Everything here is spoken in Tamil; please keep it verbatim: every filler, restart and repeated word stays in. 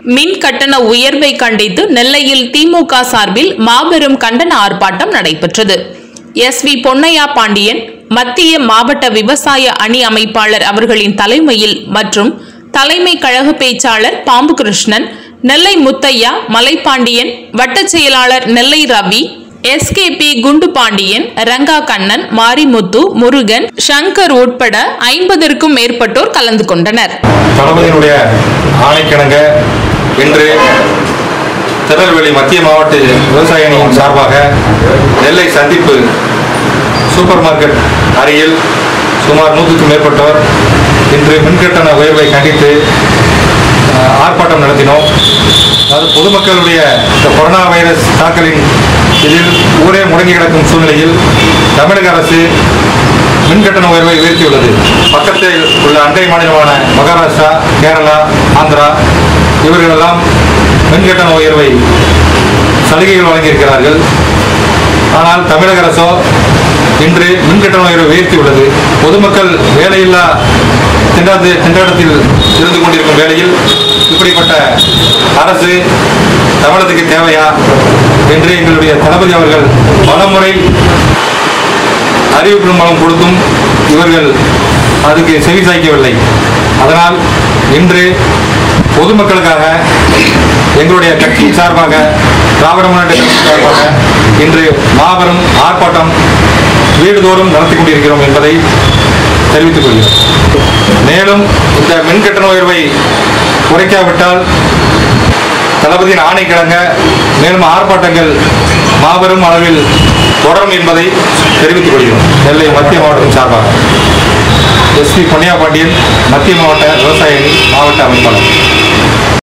மின் கட்டண உயர்வை கண்டித்து நெல்லையில் திமுக சார்பில் மாபெரும் கண்டன ஆர்ப்பாட்டம் நடைபெற்றது. எஸ் வி பொன்னையா பாண்டியன் மத்திய மாவட்ட விவசாய அணி அமைப்பாளர் அவர்களின் தலைமையில் மற்றும் தலைமை கழக பேச்சாளர் பாம்பு கிருஷ்ணன், நெல்லை முத்தையா, மலைப்பாண்டியன், வட்டச் செயலாளர் Nellai Ravi, S K P Gundu Pandian, Ranga Kannan, Marimuthu, Murugan, Shankar உட்பட ஐம்பதற்கும் மேற்பட்டோர் கலந்து கொண்டனர். தளபதியினுடைய ஆணைக்கிணங்க இன்று திருநெல்வேலி மத்திய மாவட்ட விவசாய அணியின் சார்பாக நெல்லை சந்திப்பு சூப்பர் மார்க்கெட் அருகில் சுமார் நூற்றுக்கும் மேற்பட்டோர் இன்று மின்கட்டண உயர்வை கண்டித்து ஆர்ப்பாட்டம் நடத்தினோம். அதாவது பொதுமக்களுடைய இந்த கொரோனா வைரஸ் தாக்கலின் இதில் ஊரே முடங்கி கிடக்கும் சூழ்நிலையில் தமிழக அரசு மின்கட்டண உயர்வை உயர்த்தியுள்ளது. பக்கத்தில் உள்ள அண்டை மாநிலமான மகாராஷ்டிரா, கேரளா, ஆந்திரா இவர்களெல்லாம் மின்கட்டண உயர்வை சலுகைகள் வழங்கியிருக்கிறார்கள். ஆனால் தமிழக அரசோ இன்று மின்கட்டண உயர்வை உயர்த்தியுள்ளது. பொதுமக்கள் வேலையில்லா திண்டாட்டு திண்டாட்டத்தில் இருந்து கொண்டிருக்கும் வேளையில் இப்படிப்பட்ட அரசு தமிழகத்துக்கு தேவையா என்று எங்களுடைய தளபதி அவர்கள் பலமுறை அறிவிப்பு மூலம் கொடுத்தும் இவர்கள் அதுக்கு செவி சாய்க்கவில்லை. அதனால் இன்று பொதுமக்களுக்காக எங்களுடைய கட்சியின் சார்பாக திராவிட முன்னேற்ற கழகம் சார்பாக இன்று மாபெரும் ஆர்ப்பாட்டம் வீடுதோறும் நடத்தி கொண்டிருக்கிறோம் என்பதை தெரிவித்துக் கொள்கிறோம். மேலும் இந்த மின்கட்டண உயர்வை குறைக்காவிட்டால் தளபதியின் ஆணைக்கிணங்க மேலும் ஆர்ப்பாட்டங்கள் மாபெரும் அளவில் தொடரும் என்பதை தெரிவித்துக் கொள்கிறோம். நெல்லை மத்திய மாவட்டத்தின் சார்பாக எஸ் பி பொன்னையா பாண்டியன், மத்திய மாவட்ட விவசாய அணி மாவட்ட அமைப்பாளர்.